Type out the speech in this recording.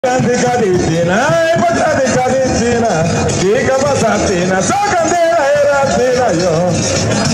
Caditina, importante Caditina, dica passatina, só candeira era tira yo.